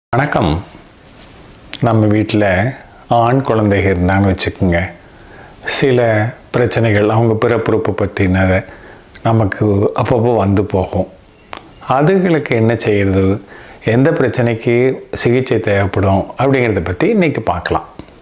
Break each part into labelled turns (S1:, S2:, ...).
S1: வணக்கம். நம்ம வீட்டில் ஆண் குழந்தைகள் இருந்தான்னு வச்சுக்கோங்க. சில பிரச்சனைகள் அவங்க பிறப்புறுப்பு பற்றினதை நமக்கு அப்பப்போ வந்து போகும். அதுகளுக்கு என்ன செய்கிறது, எந்த பிரச்சனைக்கு சிகிச்சை தேவைப்படும் அப்படிங்கிறத பற்றி இன்றைக்கி பார்க்கலாம்.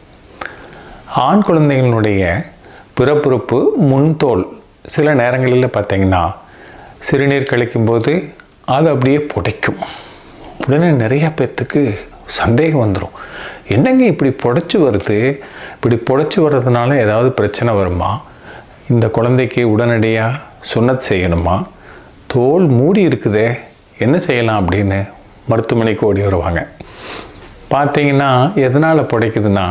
S1: ஆண் குழந்தைகளுடைய பிறப்புறுப்பு முன்தோல் சில நேரங்களில் பார்த்திங்கன்னா சிறுநீர் கழிக்கும்போது அது அப்படியே புடைக்கும். உடனே நிறைய பேர்த்துக்கு சந்தேகம் வந்துடும், என்னங்க இப்படி புடைச்சி வருது, இப்படி புடைச்சி வர்றதுனால ஏதாவது பிரச்சனை வருமா, இந்த குழந்தைக்கு உடனடியாக சுன்னத் செய்யணுமா, தோல் மூடி இருக்குதே என்ன செய்யலாம் அப்படின்னு மருத்துவமனைக்கு ஓடி வருவாங்க. பார்த்தீங்கன்னா எதனால் புடைக்குதுன்னா,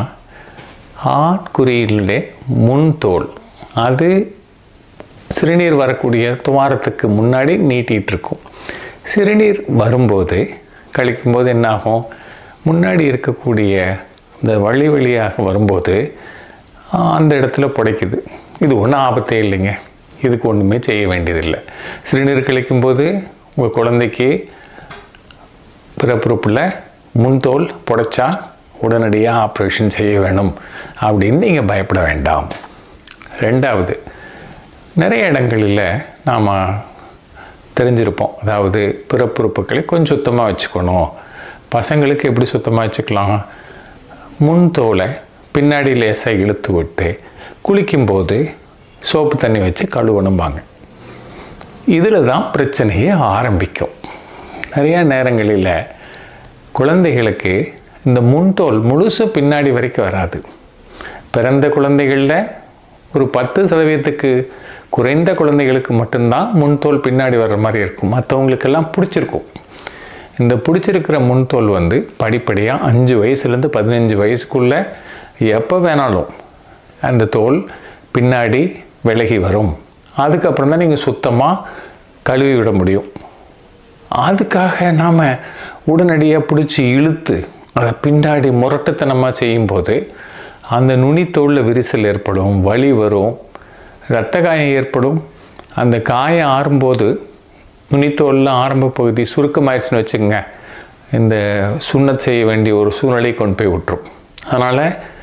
S1: ஆண்குறியிலே முன்தோல் அது சிறுநீர் வரக்கூடிய துவாரத்துக்கு முன்னாடி நீட்டிகிட்டு இருக்கும். சிறுநீர் வரும்போது கழிக்கும்போது என்னாகும், முன்னாடி இருக்கக்கூடிய இந்த வழியாக வரும்போது அந்த இடத்துல புடைக்குது. இது ஒன்றும் ஆபத்தே இல்லைங்க, இதுக்கு ஒன்றுமே செய்ய வேண்டியதில்லை. சிறுநீர் கழிக்கும்போது உங்கள் குழந்தைக்கு பிறப்புறுப்பில் முன்தோல் புடைச்சா உடனடியாக ஆப்ரேஷன் செய்ய வேணும் அப்படின்னு நீங்கள் பயப்பட வேண்டாம். ரெண்டாவது, நிறைய இடங்களில் நாம் தெரிஞ்சிருப்போம், அதாவது பிறப்புறுப்புகளை கொஞ்சம் சுத்தமாக வச்சுக்கணும். பசங்களுக்கு எப்படி சுத்தமாக வச்சுக்கலாம், முன்தோலை பின்னாடி லேசாக இழுத்து விட்டு குளிக்கும்போது சோப்பு தண்ணி வச்சு கழுவணும்பாங்க. இதில் தான் பிரச்சனையே ஆரம்பிக்கும். நிறையா நேரங்களில் குழந்தைகளுக்கு இந்த முன்தோல் முழுசு பின்னாடி வரைக்கும் வராது. பிறந்த குழந்தைகளில் ஒரு 10% குறைந்த குழந்தைகளுக்கு மட்டும்தான் முன்தோல் பின்னாடி வர்ற மாதிரி இருக்கும். மற்றவங்களுக்கெல்லாம் பிடிச்சிருக்கும். இந்த பிடிச்சிருக்கிற முன்தோல் படிப்படியாக 5 வயசுலேருந்து 15 வயசுக்குள்ளே எப்போ வேணாலும் அந்த தோல் பின்னாடி விலகி வரும். அதுக்கப்புறம் தான் நீங்கள் சுத்தமாக கழுவி விட முடியும். அதுக்காக நாம் உடனடியாக பிடிச்சி இழுத்து அதை பின்னாடி முரட்டுத்தனமாக செய்யும்போது அந்த நுனித்தோலில் விரிசல் ஏற்படும், வலி வரும், இரத்த காயம் ஏற்படும். அந்த காயம் ஆறும்போது நுனித்தோலில் ஆரம்ப பகுதி சுருக்கமாயிடுச்சுன்னு வச்சுக்கோங்க, இந்த சுன்னத் செய்ய வேண்டிய ஒரு சூழ்நிலை கொண்டு போய் விட்டுரும். அதனால்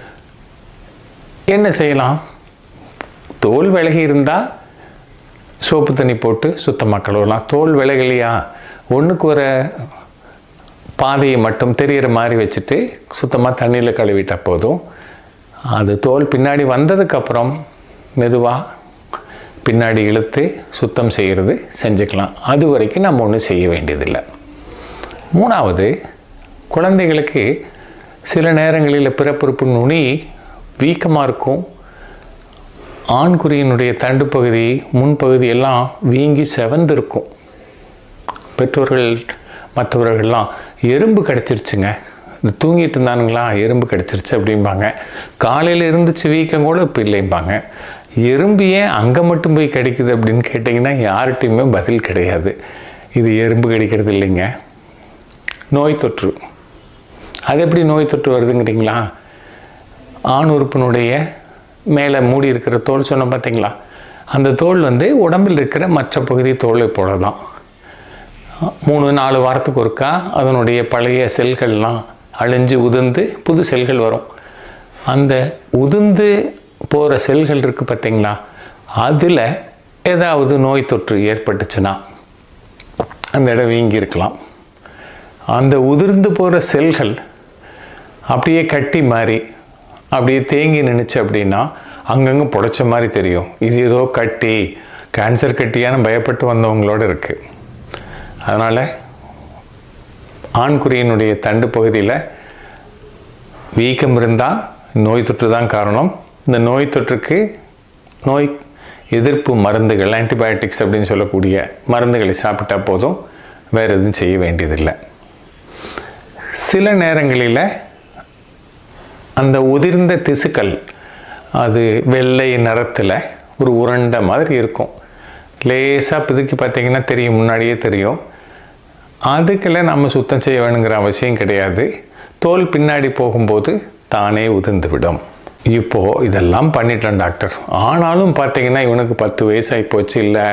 S1: என்ன செய்யலாம், தோல் விலகி இருந்தால் சோப்பு தண்ணி போட்டு சுத்தமாக கழுவலாம். தோல் விலகலையா, ஒன்றுக்கு வர பாதையை மட்டும் தெரிகிற மாதிரி வச்சுட்டு சுத்தமாக தண்ணியில் கழுவிட்டால் போதும். அது தோல் பின்னாடி வந்ததுக்கப்புறம் மெதுவாக பின்னாடி இழுத்து சுத்தம் செய்கிறது செஞ்சுக்கலாம். அது வரைக்கும் நம்ம ஒன்றும் செய்ய வேண்டியதில்லை. மூணாவது, குழந்தைகளுக்கு சில நேரங்களில் பிறப்புறுப்பு நுனி வீக்கமாக இருக்கும். ஆண்குறியினுடைய தண்டு பகுதி முன்பகுதி எல்லாம் வீங்கி செவந்து இருக்கும். பெற்றோர்கள் மற்றவர்கள்லாம் எறும்பு கடிச்சிருச்சுங்க, இந்த தூங்கிட்டு இருந்தானுங்களா எறும்பு கடிச்சிருச்சு அப்படிம்பாங்க. காலையில் இருந்துச்சு வீக்கம் கூட இப்போ இல்லைம்பாங்க. எறும்பு ஏன் அங்கே மட்டும் போய் கடிக்குது அப்படின்னு கேட்டிங்கன்னா யார்கிட்டையுமே பதில் கிடையாது. இது எறும்பு கடிக்கிறது இல்லைங்க, நோய் தொற்று. அது எப்படி நோய் தொற்று வருதுங்கிறீங்களா, ஆண் உறுப்பினுடைய மேலே மூடி இருக்கிற தோல் சொன்ன பார்த்தீங்களா, அந்த தோல் உடம்பில் இருக்கிற மற்ற பகுதி தோலை போல தான் 3-4 வாரத்துக்கு ஒருக்கா அதனுடைய பழைய செல்கள்லாம் அழிஞ்சு உதிர்ந்து புது செல்கள் வரும். அந்த உதிர்ந்து போகிற செல்கள் இருக்குது பார்த்தீங்களா, அதில் ஏதாவது நோய் தொற்று ஏற்பட்டுச்சுன்னா அந்த இடம் வீங்கி இருக்கலாம். அந்த உதிர்ந்து போகிற செல்கள் அப்படியே கட்டி மாதிரி அப்படியே தேங்கி நின்றுச்சு அப்படின்னா அங்கங்கே புடைச்ச மாதிரி தெரியும். இது ஏதோ கட்டி, கேன்சர் கட்டியான்னு பயப்பட்டு வந்தவங்களோடு இருக்குது. அதனால் ஆண்குறியினுடைய தண்டு பகுதியில் வீக்கம் இருந்தால் நோய் தொற்று தான் காரணம். இந்த நோய் தொற்றுக்கு நோய் எதிர்ப்பு மருந்துகள், ஆன்டிபயோட்டிக்ஸ் அப்படின்னு சொல்லக்கூடிய மருந்துகளை சாப்பிட்டா போதும், வேறு எதுவும் செய்ய வேண்டியதில்லை. சில நேரங்களில் அந்த உதிர்ந்த திசுக்கள் அது வெள்ளை நிறத்தில் ஒரு உருண்டை மாதிரி இருக்கும். லேசாக பிதுக்கி பார்த்தீங்கன்னா தெரியும், முன்னாடியே தெரியும். அதுக்கெல்லாம் நம்ம சுத்தம் செய்ய வேணுங்கிற அவசியம் கிடையாது. தோல் பின்னாடி போகும்போது தானே உதிர்ந்து விடும். இப்போது இதெல்லாம் பண்ணிட்டேன் டாக்டர், ஆனாலும் பார்த்தீங்கன்னா இவனுக்கு 10 வயசு ஆகி போச்சு, இல்லை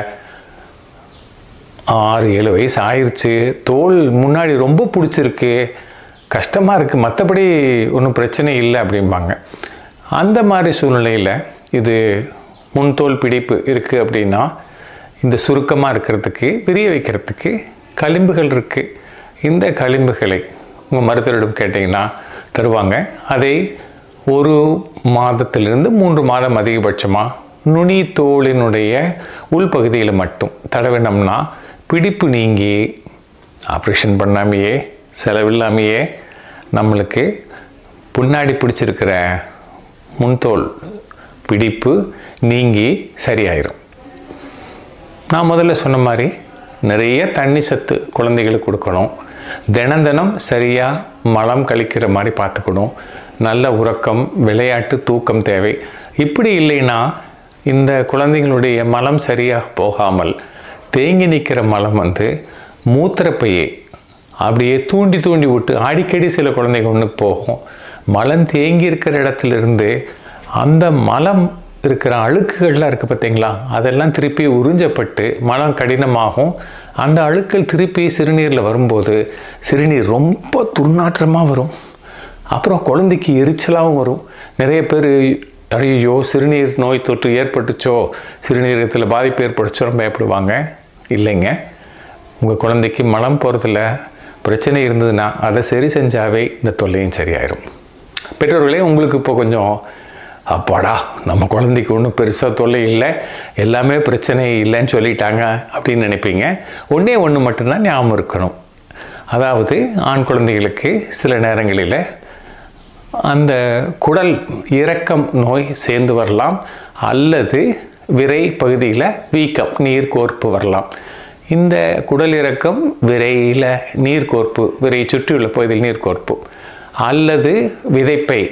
S1: 6-7 வயசு ஆயிடுச்சு, தோல் முன்னாடி ரொம்ப பிடிச்சிருக்கு, கஷ்டமாக இருக்குது, மற்றபடி ஒன்றும் பிரச்சனை இல்லை அப்படிம்பாங்க. அந்த மாதிரி சூழ்நிலையில் இது முன்தோல் பிடிப்பு இருக்குது அப்படின்னா இந்த சுருக்கமாக இருக்கிறதுக்கு விரிய வைக்கிறதுக்கு களிம்புகள் இருக்குது. இந்த களிம்புகளை உங்கள் மருத்துவரிடம் கேட்டிங்கன்னா தருவாங்க. அதை 1 மாதத்திலிருந்து 3 மாதம் அதிகபட்சமாக நுனி தோலினுடைய உள்பகுதியில் மட்டும் தடவினோம்னா பிடிப்பு நீங்கி ஆப்ரேஷன் பண்ணாமையே செலவில்லாமையே நம்மளுக்கு பின்னாடி பிடிச்சிருக்கிற முன்தோல் பிடிப்பு நீங்கி சரியாயிரும். நான் முதல்ல சொன்ன மாதிரி நிறைய தண்ணி சத்து குழந்தைகளுக்கு கொடுக்கணும். தினம் சரியாக மலம் கழிக்கிற மாதிரி பார்த்துக்கணும். நல்ல உறக்கம், விளையாட்டு, தூக்கம் தேவை. இப்படி இல்லைன்னா இந்த குழந்தைகளுடைய மலம் சரியாக போகாமல் தேங்கி நிற்கிற மலம் மூத்திரப்பையை அப்படியே தூண்டி விட்டு அடிக்கடி சில குழந்தைகள் ஒன்றுக்கு போகும். மலம் தேங்கி இருக்கிற இடத்துலேருந்து அந்த மலம் இருக்கிற அழுக்குகள்லாம் இருக்குது பார்த்தீங்களா, அதெல்லாம் திருப்பி உறிஞ்சப்பட்டு மலம் கடினமாகும். அந்த அழுக்கள் திருப்பி சிறுநீரில் வரும்போது சிறுநீர் ரொம்ப துர்நாற்றமாக வரும். அப்புறம் குழந்தைக்கு எரிச்சலாகவும் வரும். நிறைய பேர் ஐயோ சிறுநீர் நோய் தொற்று ஏற்பட்டுச்சோ, சிறுநீரகத்தில் பாதிப்பு ஏற்பட்டுச்சோ பயப்படுவாங்க. இல்லைங்க, உங்கள் குழந்தைக்கு மலம் போகிறதுல பிரச்சனை இருந்ததுன்னா அதை சரி செஞ்சாவே இந்த தொல்லையும் சரியாயிரும். பெற்றோர்களே, உங்களுக்கு இப்போ கொஞ்சம் அப்பாடா நம்ம குழந்தைக்கு ஒன்றும் பெருசாக தொல்லை இல்லை, எல்லாமே பிரச்சனை இல்லைன்னு சொல்லிட்டாங்க அப்படின்னு நினைப்பீங்க. ஒன்று மட்டும்தான் ஞாபகம் இருக்கணும். அதாவது ஆண் குழந்தைகளுக்கு சில நேரங்களில் அந்த குடல் இறக்கம் நோய் சேர்ந்து வரலாம், அல்லது விரை பகுதியில் வீக்கம், நீர் கோர்ப்பு வரலாம். இந்த குடல் இறக்கம் விரையில் நீர் கோர்ப்பு, விரையை சுற்றியுள்ள பகுதியில் நீர் கோர்ப்பு, அல்லது விதைப்பை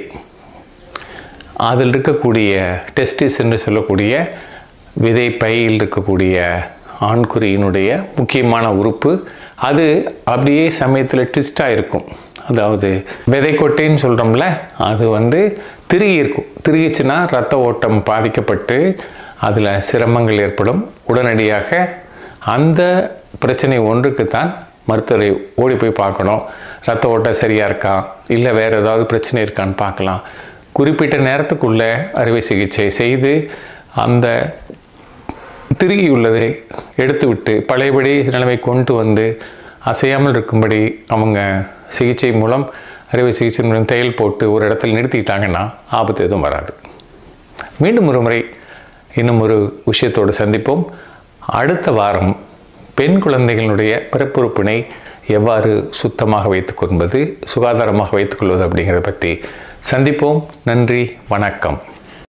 S1: அதில் இருக்கக்கூடிய டெஸ்டிஸ் என்று சொல்லக்கூடிய விதைப்பையில் இருக்கக்கூடிய ஆண்குறியினுடைய முக்கியமான உறுப்பு, அது அப்படியே சமயத்தில் ட்விஸ்டாக இருக்கும். அதாவது விதைக்கொட்டைன்னு சொல்கிறோம்ல, அது திருகி இருக்கும். திருகிச்சுன்னா இரத்த ஓட்டம் பாதிக்கப்பட்டு அதில் சிரமங்கள் ஏற்படும். உடனடியாக அந்த பிரச்சனை ஒன்றுக்கு தான் மருத்துவரை ஓடி போய் பார்க்கணும். இரத்த ஓட்டம் சரியாக இருக்கா, இல்லை வேறு ஏதாவது பிரச்சனை இருக்கான்னு பார்க்கலாம். குறிப்பிட்ட நேரத்துக்குள்ளே அறுவை சிகிச்சை செய்து அந்த திருகி உள்ளதை எடுத்துவிட்டு பழையபடி நிலைமை கொண்டு வந்து அசையாமல் இருக்கும்படி அவங்க சிகிச்சை மூலம், அறுவை சிகிச்சை மூலம் தையல் போட்டு ஒரு இடத்துல நிறுத்திட்டாங்கன்னா ஆபத்து எதுவும் வராது. மீண்டும் ஒரு முறை இன்னும் ஒரு விஷயத்தோடு சந்திப்போம். அடுத்த வாரம் பெண் குழந்தைகளுடைய பிறப்புறுப்பினை எவ்வாறு சுத்தமாக வைத்துக்கொள்வது, சுகாதாரமாக வைத்துக்கொள்வது அப்படிங்கிறத பற்றி சந்திப்போம். நன்றி, வணக்கம்.